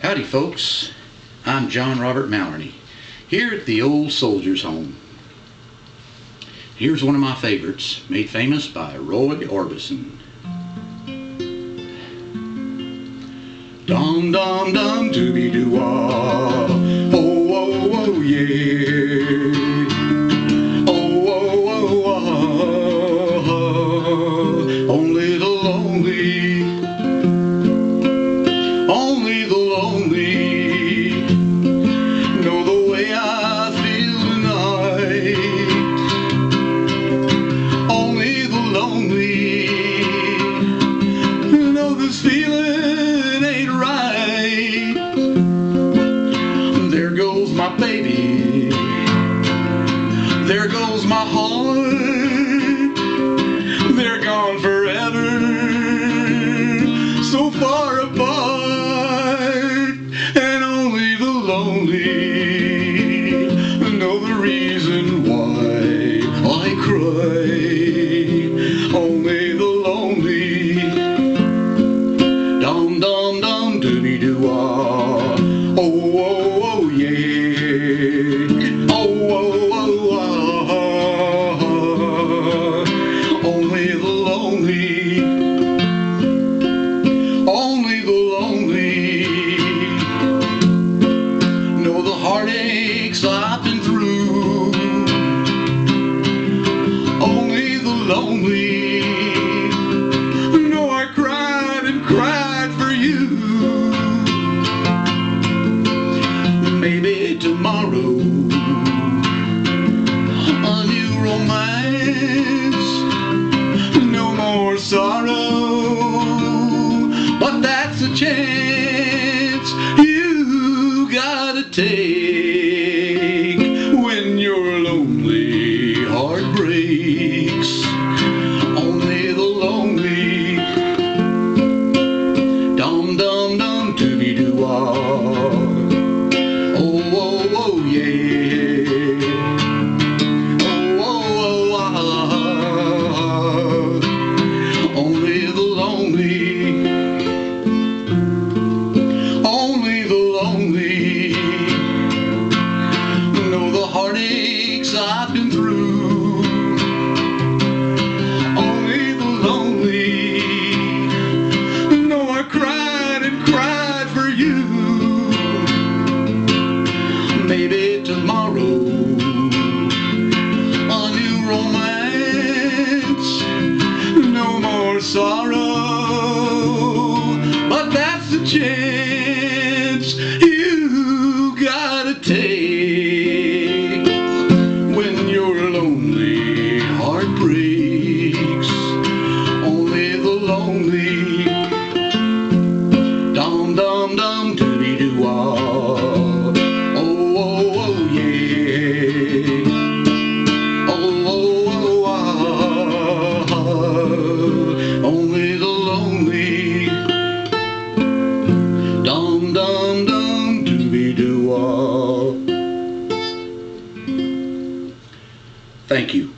Howdy folks, I'm John Robert Maloney, here at the Old Soldiers Home. Here's one of my favorites, made famous by Roy Orbison. Dum dum dum dooby doo wah, oh oh oh yeah, oh oh oh oh, only the lonely, only the lonely know the way I feel tonight. Only the lonely know this feeling ain't right. There goes my baby, there goes my heart, they're gone forever, so far apart. And only the lonely know the reason why I cry. Only the lonely. Dum dum dum dooby doo wah, oh oh oh yeah, oh oh oh ah. Only the lonely, only the lonely know the heartaches I've been through. Only the lonely know I cried and cried for you. Maybe tomorrow a new romance, no more sorrow, but that's a chance you gotta take when your lonely heart breaks. Only the lonely. Dum dum dum dooby doo wah, oh oh oh yeah, oh oh oh ah. Only the lonely, only the lonely know the heartaches I've been through. Only the lonely know I cried and cried for you. Maybe tomorrow a new romance, no more sorrow, but that's the chance you gotta take when your lonely heart breaks. Only the lonely. Dum dum dum dooby doo wah, oh oh oh yeah, oh oh oh ah. Only the lonely. Dum dum dum dooby doo wah. Thank you.